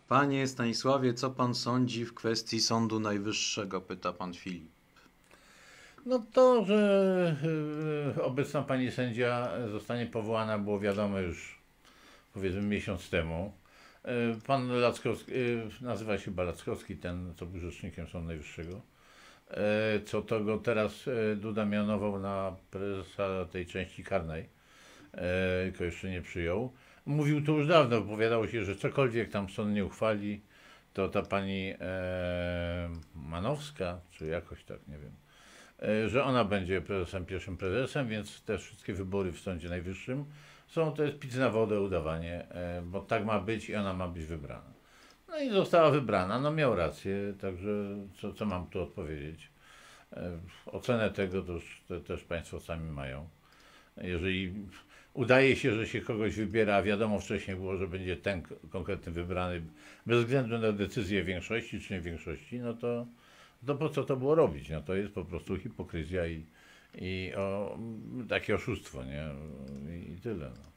Panie Stanisławie, co pan sądzi w kwestii Sądu Najwyższego? Pyta pan Filip. No to, że obecna pani sędzia zostanie powołana, było wiadomo już powiedzmy miesiąc temu. Pan Lackowski, nazywa się chyba Lackowski, ten co był rzecznikiem Sądu Najwyższego, co to go teraz Duda mianował na prezesa tej części karnej, tylko jeszcze nie przyjął. Mówił to już dawno, wypowiadało się, że cokolwiek tam sąd nie uchwali, to ta pani Manowska, czy jakoś tak, nie wiem, że ona będzie prezesem, pierwszym prezesem, więc te wszystkie wybory w Sądzie Najwyższym to jest pic na wodę, udawanie, bo tak ma być i ona ma być wybrana. No i została wybrana, no miał rację, także co mam tu odpowiedzieć? Ocenę tego to już też Państwo sami mają. Jeżeli udaje się, że się kogoś wybiera, a wiadomo wcześniej było, że będzie ten konkretny wybrany bez względu na decyzję większości czy nie większości, no to po co to było robić? No to jest po prostu hipokryzja i takie oszustwo, nie? I tyle. No.